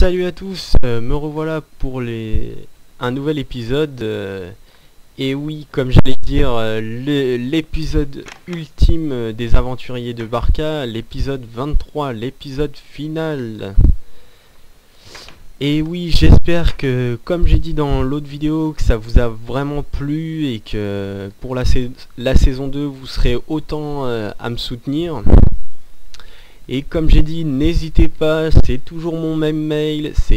Salut à tous, me revoilà pour un nouvel épisode. Et oui, comme j'allais dire, l'épisode ultime des aventuriers de Barca, l'épisode 23, l'épisode final. Et oui, j'espère que, comme j'ai dit dans l'autre vidéo, que ça vous a vraiment plu et que pour la saison 2, vous serez autant à me soutenir. Et comme j'ai dit, n'hésitez pas, c'est toujours mon même mail, c'est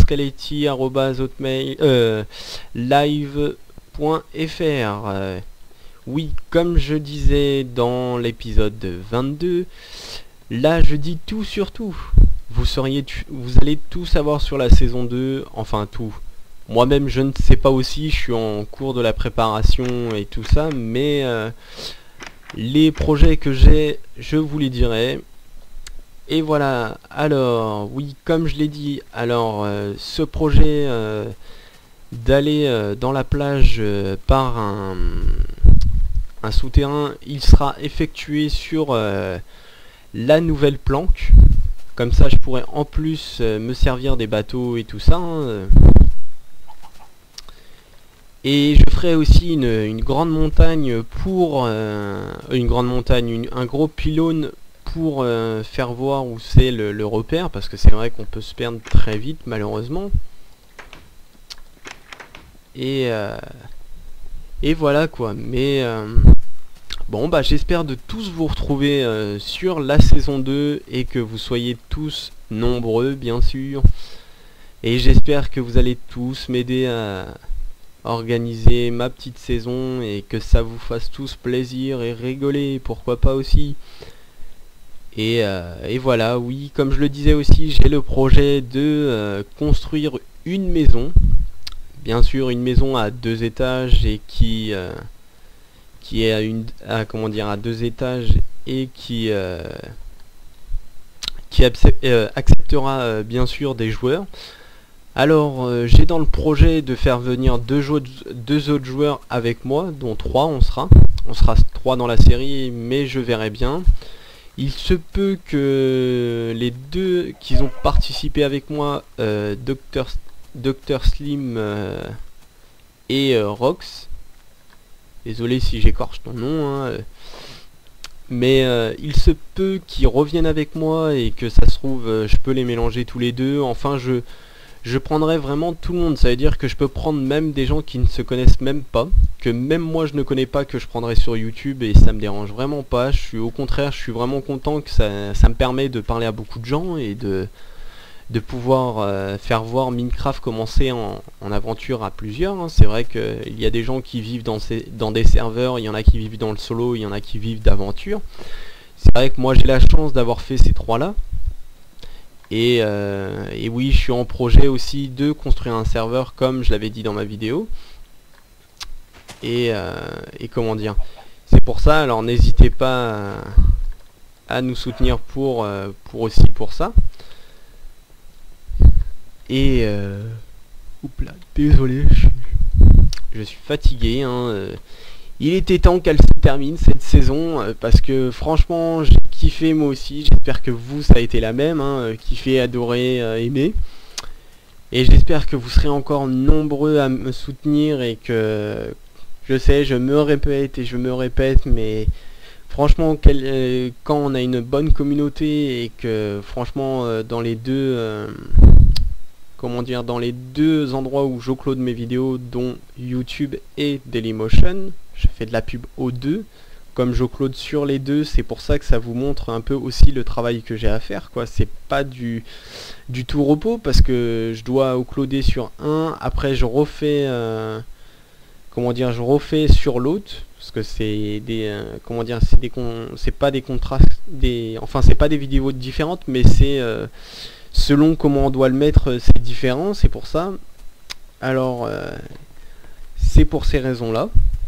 edzioscaletti@live.fr. Oui, comme je disais dans l'épisode 22, là je dis tout sur tout. Vous allez tout savoir sur la saison 2, enfin tout. Moi-même je ne sais pas aussi, je suis en cours de la préparation et tout ça, mais les projets que j'ai, je vous les dirai. Et voilà, alors, oui, comme je l'ai dit, alors, ce projet d'aller dans la plage par un souterrain, il sera effectué sur la nouvelle planque. Comme ça, je pourrais en plus me servir des bateaux et tout ça. Et je ferai aussi une grande montagne pour... un gros pylône pour faire voir où c'est le repère, parce que c'est vrai qu'on peut se perdre très vite malheureusement. Et voilà quoi. Mais bon bah j'espère de tous vous retrouver sur la saison 2 et que vous soyez tous nombreux bien sûr. Et j'espère que vous allez tous m'aider à organiser ma petite saison et que ça vous fasse tous plaisir et rigoler, pourquoi pas aussi. Et voilà, oui, comme je le disais aussi, j'ai le projet de construire une maison. Bien sûr, une maison à 2 étages et qui est à 2 étages et qui acceptera bien sûr des joueurs. Alors, j'ai dans le projet de faire venir deux autres joueurs avec moi, dont 3 on sera 3 dans la série, mais je verrai bien. Il se peut que les deux qui ont participé avec moi, Dr Slim et Rox, désolé si j'écorche ton nom, hein, mais il se peut qu'ils reviennent avec moi et que ça se trouve je peux les mélanger tous les deux. Enfin je prendrai vraiment tout le monde, ça veut dire que je peux prendre même des gens qui ne se connaissent même pas, que même moi je ne connais pas, que je prendrai sur YouTube, et ça me dérange vraiment pas. Au contraire, je suis vraiment content que ça me permet de parler à beaucoup de gens et de pouvoir faire voir Minecraft commencer en aventure à plusieurs, hein. C'est vrai qu'il y a des gens qui vivent dans des serveurs, il y en a qui vivent dans le solo, il y en a qui vivent d'aventure. C'est vrai que moi j'ai la chance d'avoir fait ces trois là. Et oui, je suis en projet aussi de construire un serveur comme je l'avais dit dans ma vidéo. Et comment dire, c'est pour ça, alors n'hésitez pas à nous soutenir pour ça. Et oups là, désolé, je suis fatigué, hein. Il était temps qu'elle se termine cette saison parce que franchement j'ai kiffé moi aussi, j'espère que vous ça a été la même, hein, kiffé, adoré, aimé. Et j'espère que vous serez encore nombreux à me soutenir et que, je sais, je me répète et je me répète, mais franchement quand on a une bonne communauté et que franchement dans les deux... comment dire, dans les deux endroits où j'upload mes vidéos, dont YouTube et Dailymotion, je fais de la pub aux deux. Comme j'upload sur les deux, c'est pour ça que ça vous montre un peu aussi le travail que j'ai à faire, quoi. C'est pas du tout repos, parce que je dois uploader sur un, après je refais comment dire, je refais sur l'autre, parce que c'est des comment dire, c'est pas des contrastes, enfin c'est pas des vidéos différentes, mais c'est selon comment on doit le mettre, c'est différent, c'est pour ça. Alors, c'est pour ces raisons-là.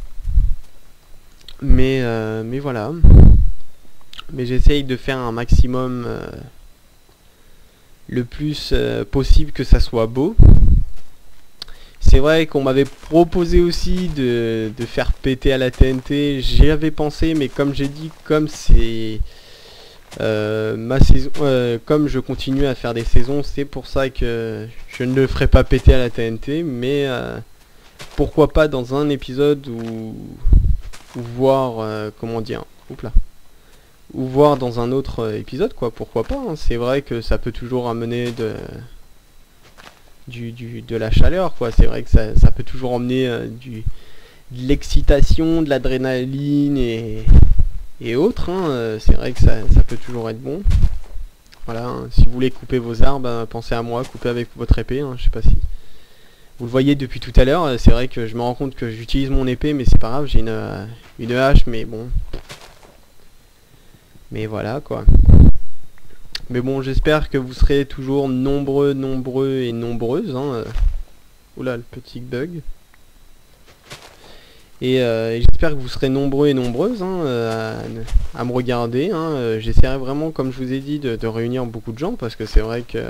Mais voilà. Mais j'essaye de faire un maximum le plus possible que ça soit beau. C'est vrai qu'on m'avait proposé aussi de faire péter à la TNT. J'y avais pensé, mais comme j'ai dit, comme c'est... Ma saison, comme je continue à faire des saisons, c'est pour ça que je ne le ferai pas péter à la TNT, mais pourquoi pas dans un épisode ou voir, comment dire, oups là, ou voir dans un autre épisode, quoi, pourquoi pas, hein. C'est vrai que ça peut toujours amener de la chaleur, quoi. C'est vrai que ça peut toujours emmener de l'excitation, de l'adrénaline et autres, hein. C'est vrai que ça peut toujours être bon. Voilà, hein. Si vous voulez couper vos arbres, pensez à moi, coupez avec votre épée, hein. Je sais pas si vous le voyez depuis tout à l'heure. C'est vrai que je me rends compte que j'utilise mon épée, mais c'est pas grave, j'ai une hache, mais bon. Mais voilà, quoi. Mais bon, j'espère que vous serez toujours nombreux et nombreuses, hein. Oula, le petit bug. Et j'espère que vous serez nombreux et nombreuses, hein, à me regarder, hein. J'essaierai vraiment, comme je vous ai dit, de réunir beaucoup de gens, parce que c'est vrai que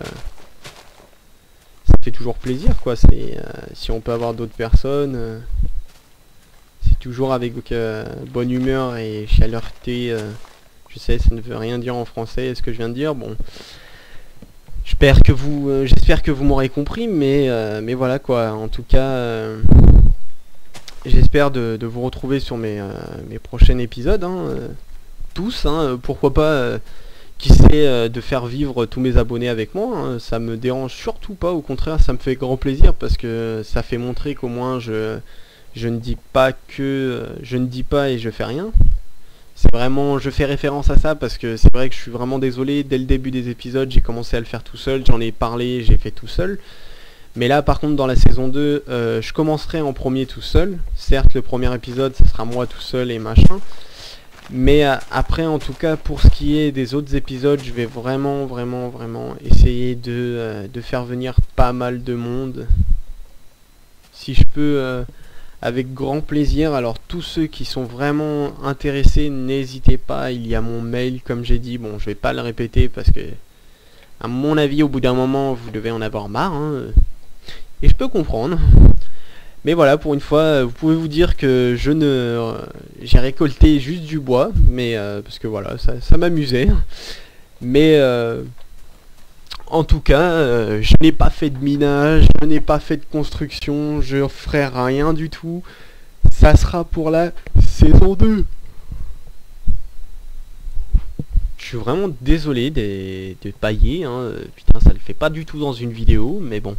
ça fait toujours plaisir, quoi. Si on peut avoir d'autres personnes, c'est toujours avec bonne humeur et chaleureté. Je sais, ça ne veut rien dire en français, ce que je viens de dire. Bon, j'espère que vous m'aurez compris, mais voilà, quoi. En tout cas, j'espère de vous retrouver sur mes prochains épisodes, hein, tous, hein. Pourquoi pas, qui sait, de faire vivre tous mes abonnés avec moi, hein. Ça me dérange surtout pas, au contraire, ça me fait grand plaisir, parce que ça fait montrer qu'au moins je ne dis pas je ne dis pas et je fais rien. C'est vraiment, je fais référence à ça parce que c'est vrai que je suis vraiment désolé. Dès le début des épisodes, j'ai commencé à le faire tout seul, j'en ai parlé, j'ai fait tout seul. Mais là, par contre, dans la saison 2, je commencerai en premier tout seul. Certes, le premier épisode, ça sera moi tout seul et machin. Mais après, en tout cas, pour ce qui est des autres épisodes, je vais vraiment essayer de faire venir pas mal de monde. Si je peux, avec grand plaisir. Alors tous ceux qui sont vraiment intéressés, n'hésitez pas, il y a mon mail, comme j'ai dit. Bon, je vais pas le répéter parce que, à mon avis, au bout d'un moment, vous devez en avoir marre, hein. Et je peux comprendre. Mais voilà, pour une fois, vous pouvez vous dire que j'ai récolté juste du bois, mais parce que voilà, ça m'amusait. Mais en tout cas, je n'ai pas fait de minage, je n'ai pas fait de construction, je ferai rien du tout. Ça sera pour la saison 2. Je suis vraiment désolé de pailler, hein. Putain, ça le fait pas du tout dans une vidéo, mais bon.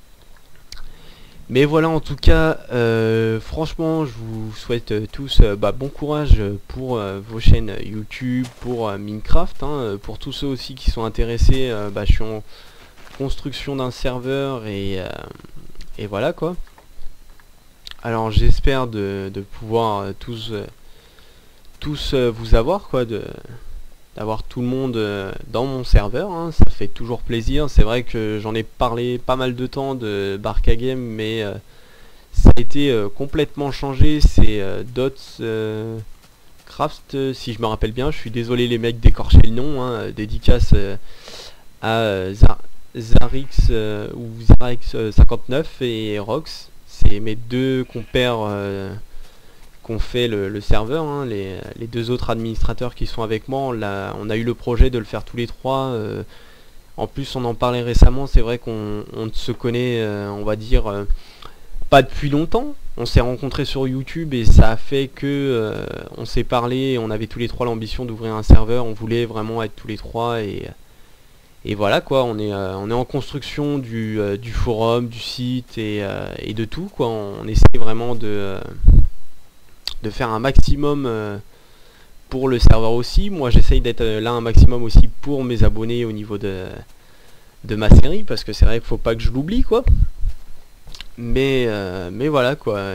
Mais voilà, en tout cas, franchement, je vous souhaite tous bon courage pour vos chaînes YouTube, pour Minecraft, hein. Pour tous ceux aussi qui sont intéressés, je suis en construction d'un serveur et voilà, quoi. Alors j'espère de pouvoir tous vous avoir, quoi, d'avoir tout le monde dans mon serveur, hein. Ça fait toujours plaisir. C'est vrai que j'en ai parlé pas mal de temps de Barca Game, mais ça a été complètement changé. C'est Dots Craft, si je me rappelle bien. Je suis désolé les mecs d'écorcher le nom, hein. Dédicace à Zarix ou Zarix 59 et Rox. C'est mes deux compères qu'on fait le serveur, hein. Les deux autres administrateurs qui sont avec moi, on a eu le projet de le faire tous les trois. En plus, on en parlait récemment. C'est vrai qu'on se connaît, on va dire, pas depuis longtemps. On s'est rencontrés sur YouTube et ça a fait que on s'est parlé. On avait tous les trois l'ambition d'ouvrir un serveur. On voulait vraiment être tous les trois et voilà, quoi. On est en construction du forum, du site et de tout, quoi. On essaie vraiment de faire un maximum pour le serveur aussi. Moi, j'essaye d'être là un maximum aussi pour mes abonnés au niveau de ma série, parce que c'est vrai qu'il faut pas que je l'oublie, quoi. Mais voilà, quoi.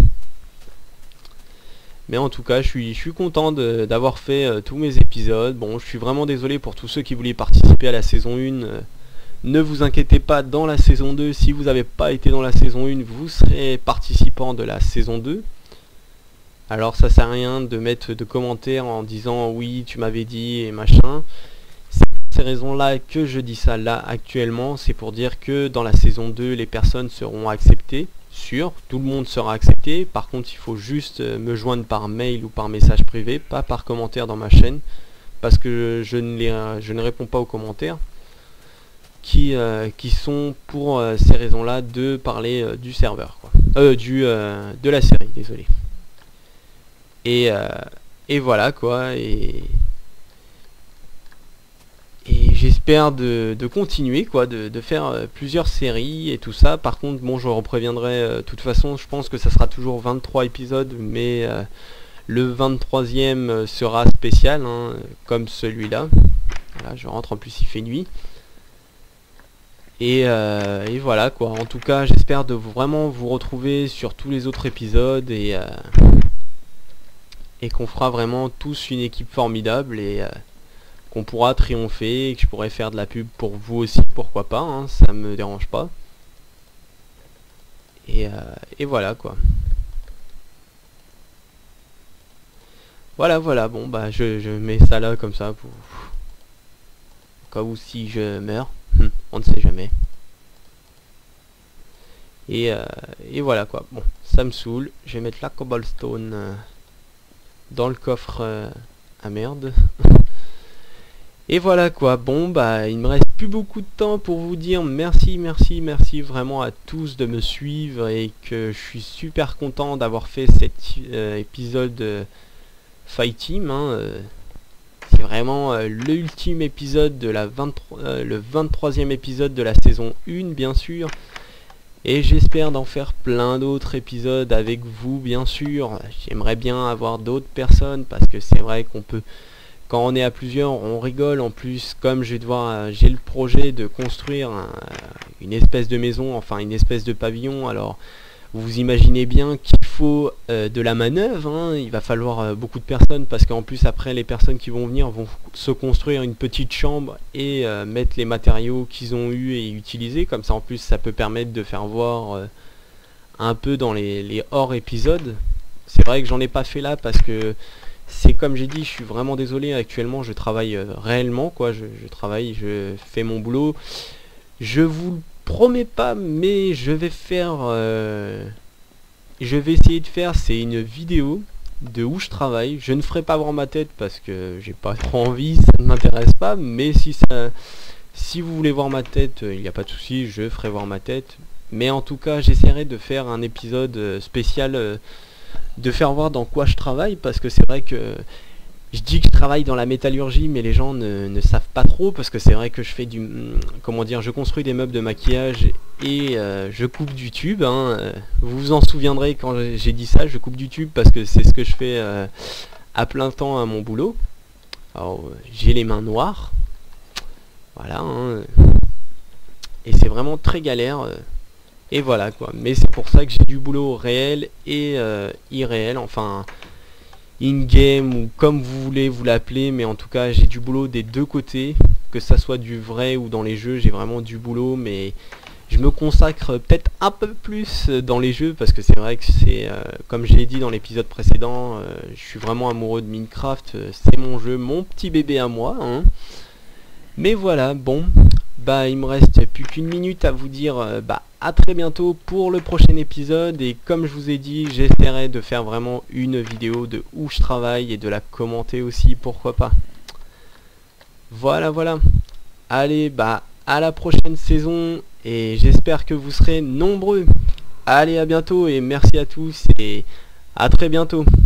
Mais en tout cas, je suis content d'avoir fait tous mes épisodes. Bon, je suis vraiment désolé pour tous ceux qui voulaient participer à la saison 1. Ne vous inquiétez pas, dans la saison 2, si vous n'avez pas été dans la saison 1, vous serez participant de la saison 2. Alors ça sert à rien de mettre de commentaires en disant oui, tu m'avais dit et machin. C'est pour ces raisons-là que je dis ça là actuellement. C'est pour dire que dans la saison 2, les personnes seront acceptées. Sûr, tout le monde sera accepté. Par contre, il faut juste me joindre par mail ou par message privé, pas par commentaire dans ma chaîne, parce que je ne réponds pas aux commentaires, qui sont pour ces raisons-là de parler du serveur, quoi. De la série, désolé. Et voilà quoi, et j'espère de continuer quoi, de faire plusieurs séries et tout ça. Par contre, bon, je repréviendrai, de toute façon, je pense que ça sera toujours 23 épisodes, mais le 23e sera spécial, hein, comme celui-là. Voilà, je rentre, en plus il fait nuit. Et voilà quoi, en tout cas j'espère de vraiment vous retrouver sur tous les autres épisodes, et qu'on fera vraiment tous une équipe formidable, et qu'on pourra triompher, et que je pourrai faire de la pub pour vous aussi, pourquoi pas, hein, ça me dérange pas. Et voilà quoi. Voilà, bon bah je mets ça là comme ça pour au cas où si je meurs, on ne sait jamais. Et voilà quoi, bon, ça me saoule, je vais mettre la cobblestone dans le coffre à merde. Et voilà quoi, bon bah il me reste plus beaucoup de temps pour vous dire merci vraiment à tous de me suivre, et que je suis super content d'avoir fait cet épisode Fight Team, hein, c'est vraiment l'ultime épisode de la le 23e épisode de la saison 1 bien sûr. Et j'espère d'en faire plein d'autres épisodes avec vous bien sûr. J'aimerais bien avoir d'autres personnes, parce que c'est vrai qu'on peut, quand on est à plusieurs, on rigole. En plus, comme j'ai le projet de construire une espèce de maison, enfin une espèce de pavillon, alors vous imaginez bien qu'il faut de la manœuvre, hein. Il va falloir beaucoup de personnes, parce qu'en plus après les personnes qui vont venir vont se construire une petite chambre et mettre les matériaux qu'ils ont eu et utilisés. Comme ça en plus ça peut permettre de faire voir un peu dans les hors épisodes. C'est vrai que j'en ai pas fait là, parce que c'est comme j'ai dit, je suis vraiment désolé, actuellement je travaille réellement quoi, je travaille, je fais mon boulot. Je vous le promets pas, mais je vais essayer de faire, c'est une vidéo de où je travaille. Je ne ferai pas voir ma tête parce que j'ai pas trop envie, ça ne m'intéresse pas, mais si vous voulez voir ma tête, il n'y a pas de souci, je ferai voir ma tête. Mais en tout cas j'essaierai de faire un épisode spécial, de faire voir dans quoi je travaille, parce que c'est vrai que je dis que je travaille dans la métallurgie, mais les gens ne savent pas trop, parce que c'est vrai que je fais comment dire, je construis des meubles de maquillage, et je coupe du tube, hein. Vous vous en souviendrez quand j'ai dit ça, je coupe du tube parce que c'est ce que je fais à plein temps à mon boulot. Alors j'ai les mains noires, voilà, hein. Et c'est vraiment très galère, et voilà quoi. Mais c'est pour ça que j'ai du boulot réel et irréel, enfin in-game, ou comme vous voulez vous l'appeler, mais en tout cas j'ai du boulot des deux côtés, que ça soit du vrai ou dans les jeux, j'ai vraiment du boulot, mais je me consacre peut-être un peu plus dans les jeux, parce que c'est vrai que c'est, comme je l'ai dit dans l'épisode précédent, je suis vraiment amoureux de Minecraft, c'est mon jeu, mon petit bébé à moi, hein. Mais voilà, bon, bah il me reste plus qu'une minute à vous dire à très bientôt pour le prochain épisode, et comme je vous ai dit, j'essaierai de faire vraiment une vidéo de où je travaille et de la commenter aussi, pourquoi pas. Voilà, allez, à la prochaine saison, et j'espère que vous serez nombreux. Allez, à bientôt, et merci à tous, et à très bientôt.